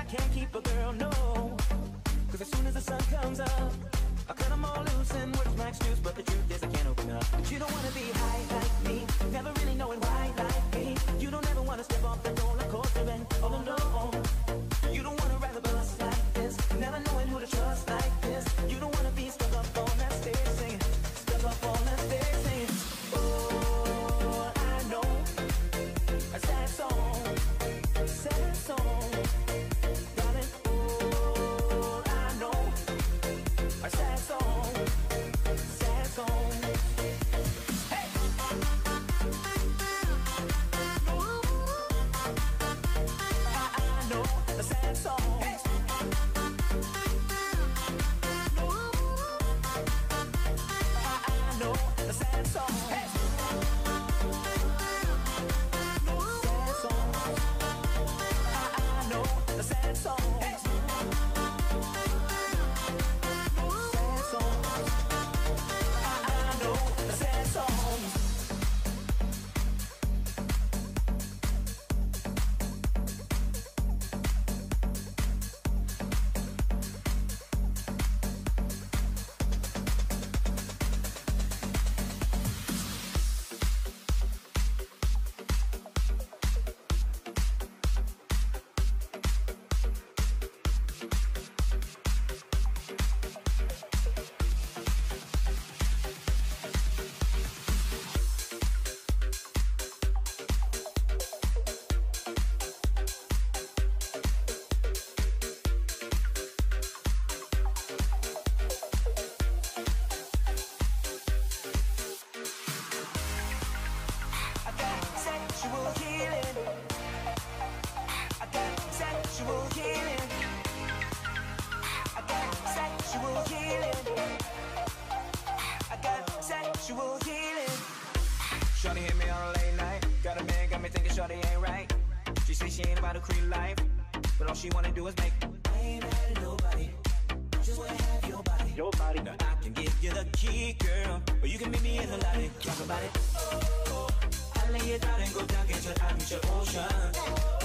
can't keep a girl, no. Cause as soon as the sun comes up, I cut them all loose and work's my excuse. But the truth is I can't open up. But you don't wanna be high like me, never really knowing why like me. You don't ever wanna step off the roller coaster and all alone. You don't wanna ride the bus like this, never knowing who to trust like this. You don't wanna be stuck up on that stage singing, stuck up on that stage singing. Oh, I know a sad song, sad song, darling. Oh, I know a sad song, sad song. Hey! I know a sad song. Hey! I know a sad song. Hey! Sad song. I know a sad song. Hey! Sad song. I know a sad song. Sexual healing. I got sexual healing. I got sexual healing. I got sexual healing. Shorty hit me on a late night. Got a man, got me thinking shorty ain't right. She say she ain't about a creep life, but all she wanna do is make. I ain't mad at nobody, just wanna have your body. Your body. Now I can give you the key, girl, or you can meet me in the lobby. Talk about it. Oh, oh. I lay it out and go down, get your ocean.